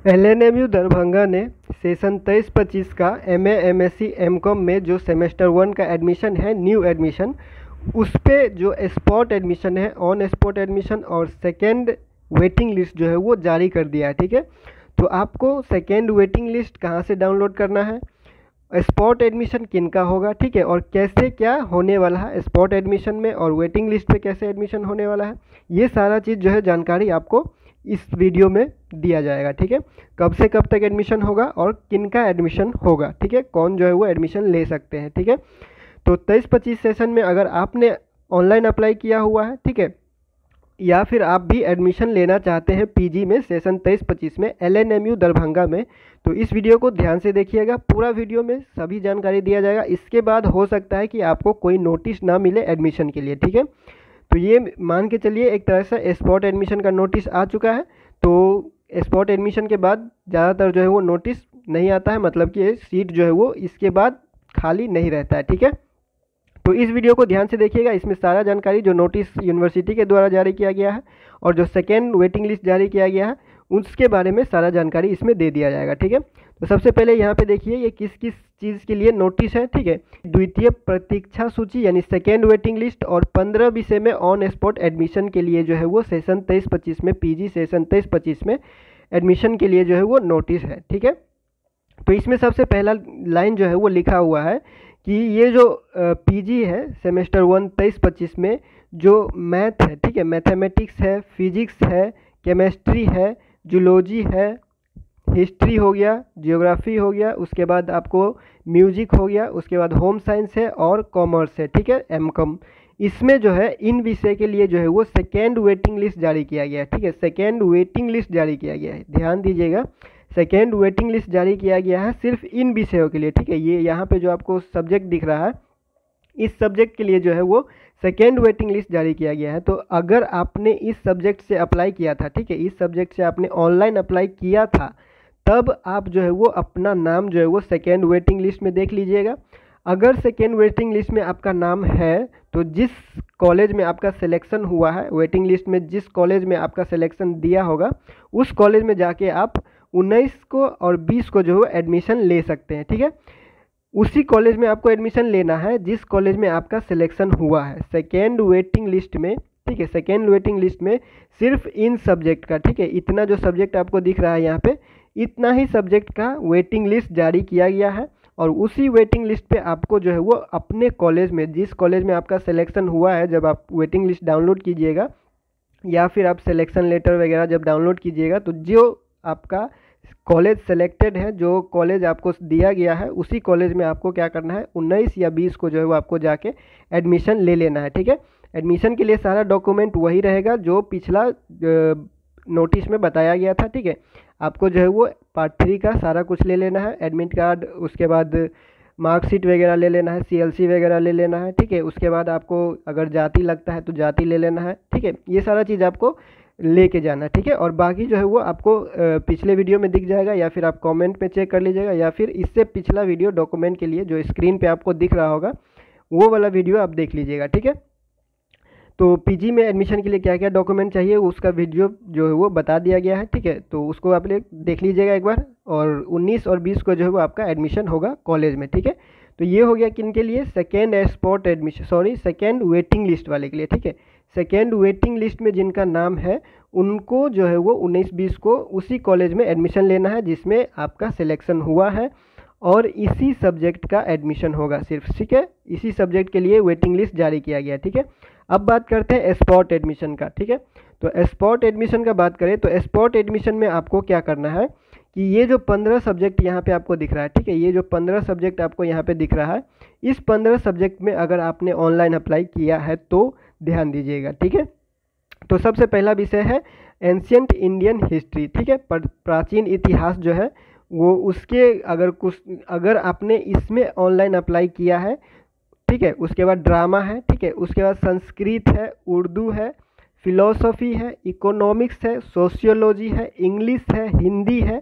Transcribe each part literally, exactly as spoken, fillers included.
L N M U Darbhanga ने session तेईस पच्चीस का M A M S C M com में जो सेमेस्टर वन का एडमिशन है, न्यू एडमिशन, उस पे जो स्पॉट एडमिशन है, ऑन स्पॉट एडमिशन और सेकेंड वेटिंग लिस्ट जो है वो जारी कर दिया है। ठीक है, तो आपको सेकेंड वेटिंग लिस्ट कहाँ से डाउनलोड करना है, स्पॉट एडमिशन किन का होगा, ठीक है, और कैसे क्या होने वाला है स्पॉट एडमिशन में और वेटिंग लिस्ट पे कैसे एडमिशन होने वाला है, ये सारा चीज़ जो है जानकारी आपको इस वीडियो में दिया जाएगा। ठीक है, कब से कब तक एडमिशन होगा और किन का एडमिशन होगा, ठीक है, कौन जो है वो एडमिशन ले सकते हैं। ठीक है, तो तेईस पच्चीस सेशन में अगर आपने ऑनलाइन अप्लाई किया हुआ है, ठीक है, या फिर आप भी एडमिशन लेना चाहते हैं पीजी में सेशन तेईस पच्चीस में L N M U Darbhanga में, तो इस वीडियो को ध्यान से देखिएगा। पूरा वीडियो में सभी जानकारी दिया जाएगा। इसके बाद हो सकता है कि आपको कोई नोटिस ना मिले एडमिशन के लिए। ठीक है, तो ये मान के चलिए एक तरह से स्पॉट एडमिशन का नोटिस आ चुका है। तो स्पॉट एडमिशन के बाद ज़्यादातर जो है वो नोटिस नहीं आता है, मतलब कि सीट जो है वो इसके बाद खाली नहीं रहता है। ठीक है, तो इस वीडियो को ध्यान से देखिएगा। इसमें सारा जानकारी जो नोटिस यूनिवर्सिटी के द्वारा जारी किया गया है और जो सेकेंड वेटिंग लिस्ट जारी किया गया है उसके बारे में सारा जानकारी इसमें दे दिया जाएगा। ठीक है, तो सबसे पहले यहाँ पे देखिए ये किस किस चीज़ के लिए नोटिस है। ठीक है, द्वितीय प्रतीक्षा सूची यानी सेकेंड वेटिंग लिस्ट और पंद्रह विषय में ऑन स्पॉट एडमिशन के लिए जो है वो सेशन तेईस पच्चीस में पीजी सेशन तेईस पच्चीस में एडमिशन के लिए जो है वो नोटिस है। ठीक है, तो इसमें सबसे पहला लाइन जो है वो लिखा हुआ है कि ये जो पीजी है सेमेस्टर वन तेईस पच्चीस में जो मैथ है, ठीक है, मैथमेटिक्स है, फिजिक्स है, केमिस्ट्री है, जूलॉजी है, हिस्ट्री हो गया, जियोग्राफी हो गया, उसके बाद आपको म्यूजिक हो गया, उसके बाद होम साइंस है और कॉमर्स है। ठीक है, एम कॉम, इसमें जो है इन विषय के लिए जो है वो सेकेंड वेटिंग लिस्ट जारी किया गया है। ठीक है, सेकेंड वेटिंग लिस्ट जारी किया गया है, ध्यान दीजिएगा, सेकेंड वेटिंग लिस्ट जारी किया गया है सिर्फ इन विषयों के लिए। ठीक है, ये यहाँ पे जो आपको सब्जेक्ट दिख रहा है इस सब्जेक्ट के लिए जो है वो सेकेंड वेटिंग लिस्ट जारी किया गया है। तो अगर आपने इस सब्जेक्ट से अप्लाई किया था, ठीक है, इस सब्जेक्ट से आपने ऑनलाइन अप्लाई किया था, तब आप जो है वो अपना नाम जो है वो सेकेंड वेटिंग लिस्ट में देख लीजिएगा। अगर सेकेंड वेटिंग लिस्ट में आपका नाम है तो जिस कॉलेज में आपका सिलेक्शन हुआ है, वेटिंग लिस्ट में जिस कॉलेज में आपका सिलेक्शन दिया होगा उस कॉलेज में जाके आप उन्नीस को और बीस को जो है एडमिशन ले सकते हैं। ठीक है, उसी कॉलेज में आपको एडमिशन लेना है जिस कॉलेज में आपका सिलेक्शन हुआ है सेकेंड वेटिंग लिस्ट में। ठीक है, सेकेंड वेटिंग लिस्ट में सिर्फ इन सब्जेक्ट का, ठीक है, इतना जो सब्जेक्ट आपको दिख रहा है यहाँ पे, इतना ही सब्जेक्ट का वेटिंग लिस्ट जारी किया गया है और उसी वेटिंग लिस्ट पे आपको जो है वो अपने कॉलेज में, जिस कॉलेज में आपका सिलेक्शन हुआ है, जब आप वेटिंग लिस्ट डाउनलोड कीजिएगा या फिर आप सिलेक्शन लेटर वगैरह जब डाउनलोड कीजिएगा तो जो आपका कॉलेज सेलेक्टेड है, जो कॉलेज आपको दिया गया है, उसी कॉलेज में आपको क्या करना है, उन्नीस या बीस को जो है वो आपको जाके एडमिशन ले लेना है। ठीक है, एडमिशन के लिए सारा डॉक्यूमेंट वही रहेगा जो पिछला नोटिस में बताया गया था। ठीक है, आपको जो है वो पार्ट थ्री का सारा कुछ ले लेना है, एडमिट कार्ड, उसके बाद मार्कशीट वगैरह ले लेना है, सीएलसी वगैरह ले लेना है। ठीक है, उसके बाद आपको अगर जाति लगता है तो जाति ले लेना है। ठीक है, ये सारा चीज़ आपको लेके जाना। ठीक है, और बाकी जो है वो आपको पिछले वीडियो में दिख जाएगा या फिर आप कमेंट में चेक कर लीजिएगा या फिर इससे पिछला वीडियो डॉक्यूमेंट के लिए जो स्क्रीन पे आपको दिख रहा होगा वो वाला वीडियो आप देख लीजिएगा। ठीक है, तो पीजी में एडमिशन के लिए क्या क्या डॉक्यूमेंट चाहिए उसका वीडियो जो है वो बता दिया गया है। ठीक है, तो उसको आप देख लीजिएगा एक बार, और उन्नीस और बीस को जो है वो आपका एडमिशन होगा कॉलेज में। ठीक है, तो ये हो गया किन के लिए, second spot admission, sorry second waiting list वाले के लिए। ठीक है, सेकेंड वेटिंग लिस्ट में जिनका नाम है उनको जो है वो उन्नीस बीस को उसी कॉलेज में एडमिशन लेना है जिसमें आपका सिलेक्शन हुआ है और इसी सब्जेक्ट का एडमिशन होगा सिर्फ। ठीक है, इसी सब्जेक्ट के लिए वेटिंग लिस्ट जारी किया गया। ठीक है, अब बात करते हैं स्पॉट एडमिशन का। ठीक है, तो स्पॉट एडमिशन का बात करें तो स्पॉट एडमिशन में आपको क्या करना है कि ये जो पंद्रह सब्जेक्ट यहाँ पे आपको दिख रहा है, ठीक है, ये जो पंद्रह सब्जेक्ट आपको यहाँ पे दिख रहा है, इस पंद्रह सब्जेक्ट में अगर आपने ऑनलाइन अप्लाई किया है तो ध्यान दीजिएगा। ठीक है, तो सबसे पहला विषय है एंशियंट इंडियन हिस्ट्री। ठीक है, प्राचीन इतिहास जो है वो उसके अगर कुछ अगर आपने इसमें ऑनलाइन अप्लाई किया है, ठीक है, उसके बाद ड्रामा है, ठीक है, उसके बाद संस्कृत है, उर्दू है, फिलोसफी है, इकोनॉमिक्स है, सोशियोलॉजी है, इंग्लिश है, हिंदी है,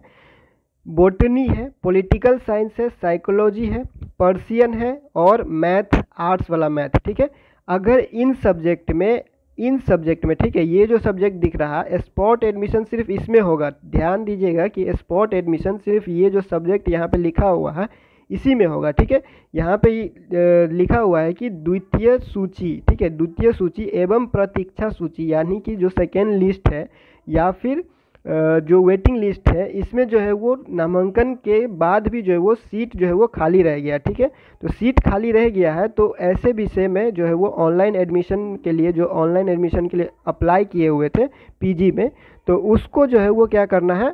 बॉटनी है, पॉलिटिकल साइंस है, साइकोलॉजी है, पर्शियन है और मैथ, आर्ट्स वाला मैथ। ठीक है, अगर इन सब्जेक्ट में इन सब्जेक्ट में, ठीक है, ये जो सब्जेक्ट दिख रहा है स्पॉट एडमिशन सिर्फ इसमें होगा। ध्यान दीजिएगा कि स्पॉट एडमिशन सिर्फ ये जो सब्जेक्ट यहाँ पे लिखा हुआ है इसी में होगा, ठीक है। यहाँ पे लिखा हुआ है कि द्वितीय सूची, ठीक है, द्वितीय सूची एवं प्रतीक्षा सूची, यानी कि जो सेकेंड लिस्ट है या फिर जो वेटिंग लिस्ट है, इसमें जो है वो नामांकन के बाद भी जो है वो सीट जो है वो खाली रह गया, ठीक है। तो सीट खाली रह गया है तो ऐसे विषय में जो है वो ऑनलाइन एडमिशन के लिए, जो ऑनलाइन एडमिशन के लिए अप्लाई किए हुए थे पीजी में, तो उसको जो है वो क्या करना है,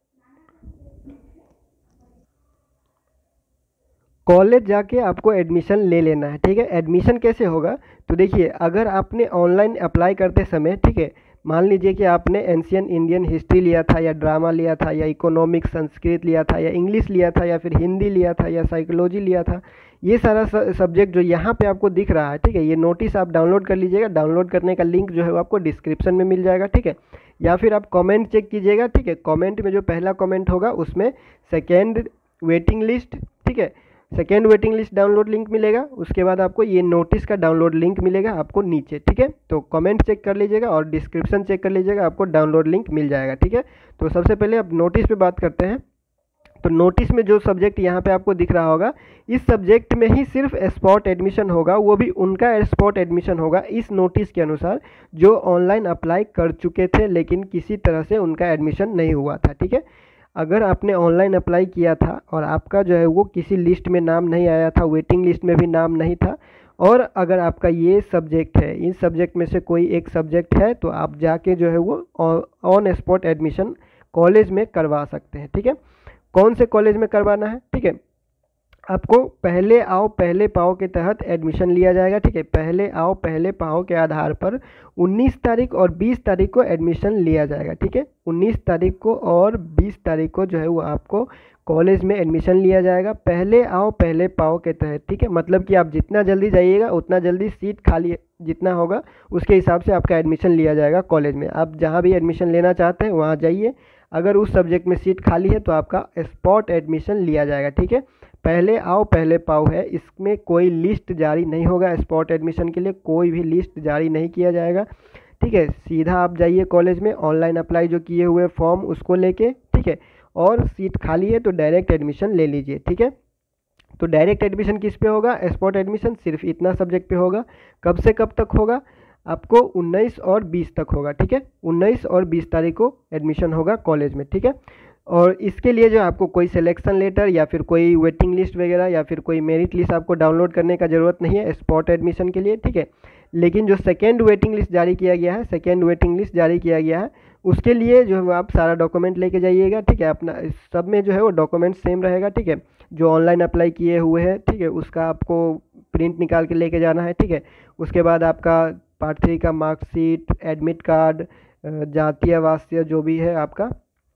कॉलेज जाके आपको एडमिशन ले लेना है, ठीक है। एडमिशन कैसे होगा, तो देखिए अगर आपने ऑनलाइन अप्लाई करते समय, ठीक है, मान लीजिए कि आपने एंशियन इंडियन हिस्ट्री लिया था या ड्रामा लिया था या इकोनॉमिक्स संस्कृत लिया था या इंग्लिश लिया था या फिर हिंदी लिया था या साइकोलॉजी लिया था, ये सारा सब्जेक्ट जो यहाँ पे आपको दिख रहा है, ठीक है, ये नोटिस आप डाउनलोड कर लीजिएगा। डाउनलोड करने का लिंक जो है वो आपको डिस्क्रिप्शन में मिल जाएगा, ठीक है, या फिर आप कमेंट चेक कीजिएगा, ठीक है। कमेंट में जो पहला कमेंट होगा उसमें सेकेंड वेटिंग लिस्ट, ठीक है, second waiting list download link मिलेगा। उसके बाद आपको ये नोटिस का डाउनलोड लिंक मिलेगा आपको नीचे, ठीक है। तो कमेंट चेक कर लीजिएगा और डिस्क्रिप्शन चेक कर लीजिएगा, आपको डाउनलोड लिंक मिल जाएगा, ठीक है। तो सबसे पहले अब नोटिस पे बात करते हैं। तो नोटिस में जो सब्जेक्ट यहाँ पे आपको दिख रहा होगा, इस सब्जेक्ट में ही सिर्फ स्पॉट एडमिशन होगा, वो भी उनका स्पॉट एडमिशन होगा इस नोटिस के अनुसार जो ऑनलाइन अप्लाई कर चुके थे लेकिन किसी तरह से उनका एडमिशन नहीं हुआ था, ठीक है। अगर आपने ऑनलाइन अप्लाई किया था और आपका जो है वो किसी लिस्ट में नाम नहीं आया था, वेटिंग लिस्ट में भी नाम नहीं था, और अगर आपका ये सब्जेक्ट है, इन सब्जेक्ट में से कोई एक सब्जेक्ट है, तो आप जाके जो है वो ऑन स्पॉट एडमिशन कॉलेज में करवा सकते हैं, ठीक है। कौन से कॉलेज में करवाना है, ठीक है, आपको पहले आओ पहले पाओ के तहत एडमिशन लिया जाएगा, ठीक है। पहले आओ पहले पाओ के आधार पर उन्नीस तारीख और बीस तारीख को एडमिशन लिया जाएगा, ठीक है। उन्नीस तारीख को और बीस तारीख को जो है वो आपको कॉलेज में एडमिशन लिया जाएगा पहले आओ पहले पाओ के तहत, ठीक है। मतलब कि आप जितना जल्दी जाइएगा उतना जल्दी सीट खाली जितना होगा उसके हिसाब से आपका एडमिशन लिया जाएगा कॉलेज में। आप जहाँ भी एडमिशन लेना चाहते हैं वहाँ जाइए, अगर उस सब्जेक्ट में सीट खाली है तो आपका स्पॉट एडमिशन लिया जाएगा, ठीक है। पहले आओ पहले पाओ है, इसमें कोई लिस्ट जारी नहीं होगा, स्पॉट एडमिशन के लिए कोई भी लिस्ट जारी नहीं किया जाएगा, ठीक है। सीधा आप जाइए कॉलेज में, ऑनलाइन अप्लाई जो किए हुए फॉर्म उसको लेके, ठीक है, और सीट खाली है तो डायरेक्ट एडमिशन ले लीजिए, ठीक है। तो डायरेक्ट एडमिशन किस पे होगा, स्पॉट एडमिशन सिर्फ इतना सब्जेक्ट पे होगा। कब से कब तक होगा, आपको उन्नीस और बीस तक होगा, ठीक है। उन्नीस और बीस तारीख को एडमिशन होगा कॉलेज में, ठीक है। और इसके लिए जो आपको कोई सिलेक्शन लेटर या फिर कोई वेटिंग लिस्ट वगैरह या फिर कोई मेरिट लिस्ट आपको डाउनलोड करने का ज़रूरत नहीं है स्पॉट एडमिशन के लिए, ठीक है। लेकिन जो सेकेंड वेटिंग लिस्ट जारी किया गया है, सेकेंड वेटिंग लिस्ट जारी किया गया है, उसके लिए जो है आप सारा डॉक्यूमेंट लेके जाइएगा, ठीक है। अपना सब में जो है वो डॉक्यूमेंट सेम रहेगा, ठीक है। जो ऑनलाइन अप्लाई किए हुए हैं, ठीक है, उसका आपको प्रिंट निकाल के लेके जाना है, ठीक है। उसके बाद आपका पार्ट थ्री का मार्कशीट, एडमिट कार्ड, जातीय आवासीय जो भी है आपका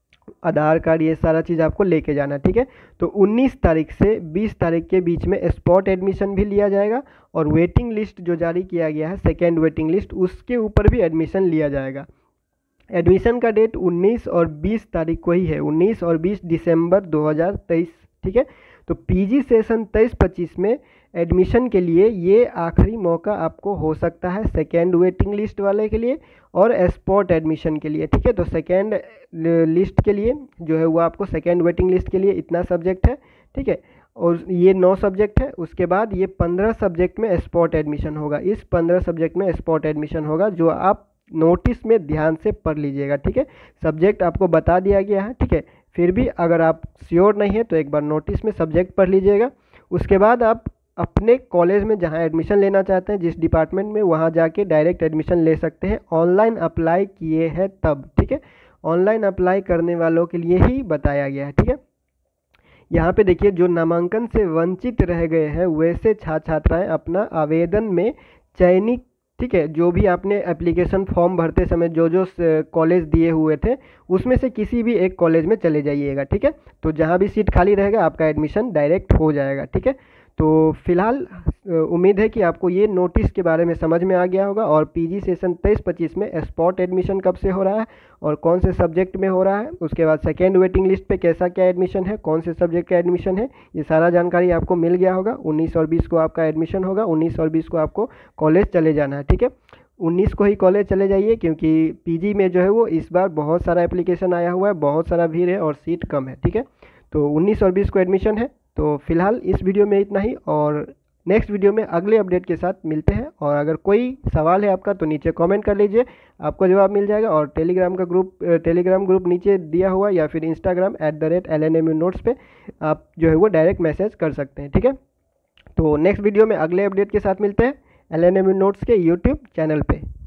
आधार कार्ड, ये सारा चीज़ आपको लेके जाना है, ठीक है। तो उन्नीस तारीख से बीस तारीख के बीच में स्पॉट एडमिशन भी लिया जाएगा और वेटिंग लिस्ट जो जारी किया गया है सेकेंड वेटिंग लिस्ट, उसके ऊपर भी एडमिशन लिया जाएगा। एडमिशन का डेट उन्नीस और बीस तारीख को ही है, उन्नीस और बीस दिसंबर दो हज़ार तेईस, ठीक है। तो पीजी सेशन तेईस पच्चीस में एडमिशन के लिए ये आखिरी मौका आपको हो सकता है सेकेंड वेटिंग लिस्ट वाले के लिए और स्पॉट एडमिशन के लिए, ठीक है। तो सेकेंड लिस्ट के लिए जो है वो आपको सेकेंड वेटिंग लिस्ट के लिए इतना सब्जेक्ट है, ठीक है, और ये नौ सब्जेक्ट है। उसके बाद ये पंद्रह सब्जेक्ट में स्पॉट एडमिशन होगा, इस पंद्रह सब्जेक्ट में स्पॉट एडमिशन होगा जो आप नोटिस में ध्यान से पढ़ लीजिएगा, ठीक है। सब्जेक्ट आपको बता दिया गया है, ठीक है। फिर भी अगर आप श्योर नहीं है तो एक बार नोटिस में सब्जेक्ट पढ़ लीजिएगा। उसके बाद आप अपने कॉलेज में जहां एडमिशन लेना चाहते हैं जिस डिपार्टमेंट में, वहां जाके डायरेक्ट एडमिशन ले सकते हैं, ऑनलाइन अप्लाई किए हैं तब, ठीक है। ऑनलाइन अप्लाई करने वालों के लिए ही बताया गया है, ठीक है। यहाँ पे देखिए जो नामांकन से वंचित रह गए हैं वैसे छात्र छात्राएं अपना आवेदन में चयनित, ठीक है, जो भी आपने एप्लीकेशन फॉर्म भरते समय जो जो कॉलेज दिए हुए थे उसमें से किसी भी एक कॉलेज में चले जाइएगा, ठीक है। तो जहाँ भी सीट खाली रहेगा आपका एडमिशन डायरेक्ट हो जाएगा, ठीक है। तो फिलहाल उम्मीद है कि आपको ये नोटिस के बारे में समझ में आ गया होगा और पीजी सेशन तेईस पच्चीस में स्पॉट एडमिशन कब से हो रहा है और कौन से सब्जेक्ट में हो रहा है, उसके बाद सेकेंड वेटिंग लिस्ट पे कैसा क्या एडमिशन है, कौन से सब्जेक्ट का एडमिशन है, ये सारा जानकारी आपको मिल गया होगा। उन्नीस और बीस को आपका एडमिशन होगा, उन्नीस और बीस को आपको कॉलेज चले जाना है, ठीक है। उन्नीस को ही कॉलेज चले जाइए, क्योंकि पीजी में जो है वो इस बार बहुत सारा एप्लीकेशन आया हुआ है, बहुत सारा भीड़ है और सीट कम है। ठीक है, तो उन्नीस और बीस को एडमिशन है। तो फिलहाल इस वीडियो में इतना ही, और नेक्स्ट वीडियो में अगले अपडेट के साथ मिलते हैं। और अगर कोई सवाल है आपका तो नीचे कमेंट कर लीजिए, आपको जवाब मिल जाएगा। और टेलीग्राम का ग्रुप टेलीग्राम ग्रुप नीचे दिया हुआ, या फिर Instagram at the rate L N M U notes पे आप जो है वो डायरेक्ट मैसेज कर सकते हैं। ठीक है, तो नेक्स्ट वीडियो में अगले अपडेट के साथ मिलते हैं L N M U notes के यूट्यूब चैनल पे।